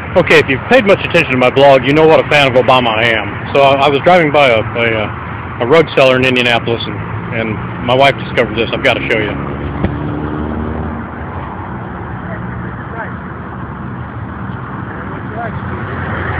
Okay, if you've paid much attention to my blog, you know what a fan of Obama I am. So I was driving by a rug seller in Indianapolis, and my wife discovered this. I've got to show you.